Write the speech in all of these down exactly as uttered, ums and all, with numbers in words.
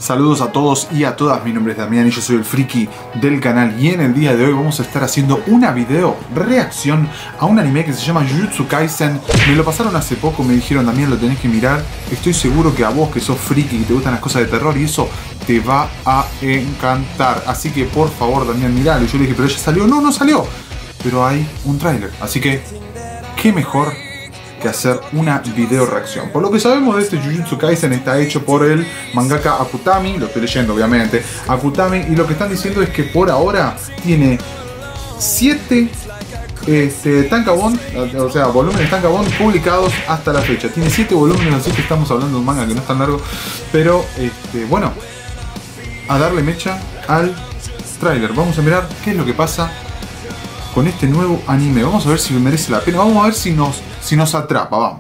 Saludos a todos y a todas, mi nombre es Damián y yo soy el friki del canal y en el día de hoy vamos a estar haciendo una video reacción a un anime que se llama Jujutsu Kaisen. Me lo pasaron hace poco, me dijeron Damián lo tenés que mirar, estoy seguro que a vos que sos friki y te gustan las cosas de terror y eso te va a encantar, así que por favor Damián miralo. Y yo le dije, pero ya salió, no, no salió, pero hay un tráiler, así que qué mejor que hacer una video reacción. Por lo que sabemos de este Jujutsu Kaisen, está hecho por el mangaka Akutami, lo estoy leyendo obviamente, Akutami, y lo que están diciendo es que por ahora tiene siete este, tankobon, o sea, volúmenes tankobon publicados hasta la fecha. Tiene siete volúmenes, así que estamos hablando de un manga que no es tan largo, pero este, bueno, a darle mecha al tráiler. Vamos a mirar qué es lo que pasa con este nuevo anime. Vamos a ver si merece la pena. Vamos a ver si nos, si nos atrapa. Vamos.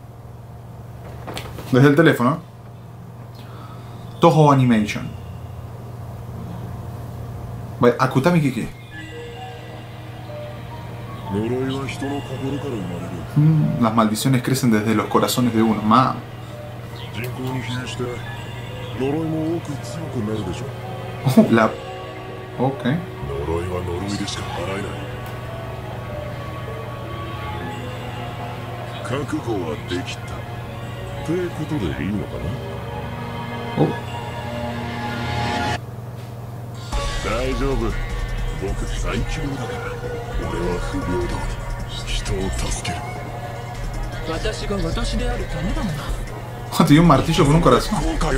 Desde el teléfono. Toho Animation. Akutami Kiki. Mm, las maldiciones crecen desde los corazones de uno. Ma. Oh, la... Ok. Oh. Oh, te dio un martillo con un corazón.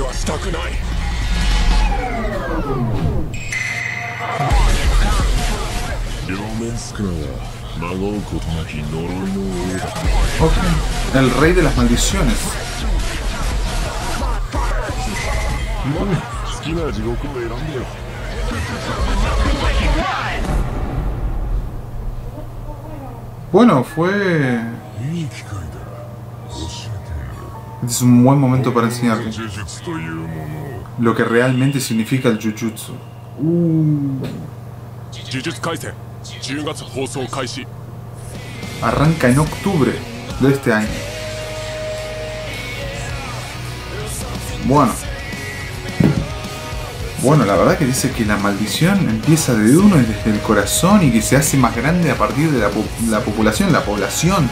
Okay. El rey de las maldiciones. Bueno, fue... Este es un buen momento para enseñarte lo que realmente significa el Jujutsu. Uh. Arranca en octubre de este año. Bueno. Bueno, la verdad que dice que la maldición empieza de uno y desde el corazón y que se hace más grande a partir de la, po la población, la población.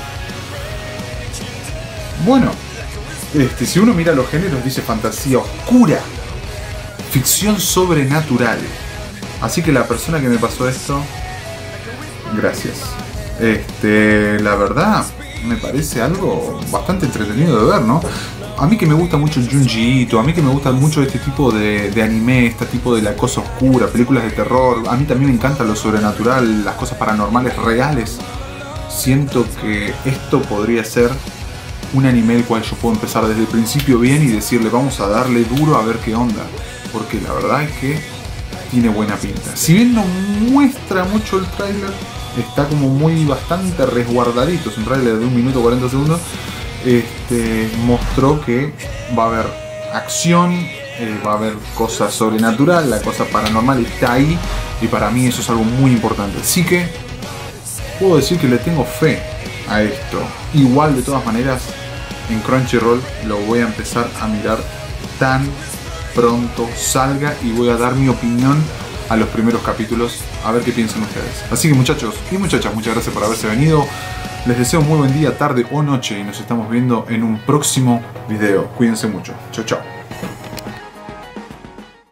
Bueno, este, si uno mira los géneros dice fantasía oscura, ficción sobrenatural. Así que la persona que me pasó esto, gracias. Este, la verdad, me parece algo bastante entretenido de ver, ¿no? A mí que me gusta mucho el Junji Ito, a mí que me gusta mucho este tipo de, de anime, este tipo de la cosa oscura, películas de terror. A mí también me encanta lo sobrenatural, las cosas paranormales reales. Siento que esto podría ser un anime el cual yo puedo empezar desde el principio bien y decirle vamos a darle duro a ver qué onda. Porque la verdad es que tiene buena pinta. Si bien no muestra mucho el tráiler, está como muy bastante resguardadito. Es un tráiler de un minuto cuarenta segundos. Este, mostró que va a haber acción, eh, va a haber cosas sobrenatural, la cosa paranormal está ahí. Y para mí eso es algo muy importante. Así que puedo decir que le tengo fe a esto. Igual de todas maneras en Crunchyroll lo voy a empezar a mirar tan pronto salga y voy a dar mi opinión a los primeros capítulos a ver qué piensan ustedes. Así que muchachos y muchachas, muchas gracias por haberse venido. Les deseo un muy buen día, tarde o noche y nos estamos viendo en un próximo video. Cuídense mucho. Chau chau.